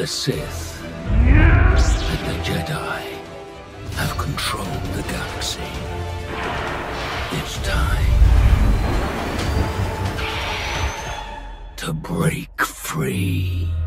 The Sith and the Jedi have controlled the galaxy. It's time to break free.